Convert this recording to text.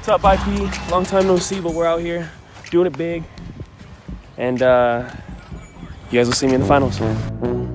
What's up, IP? Long time no see, but we're out here doing it big. And you guys will see me in the finals.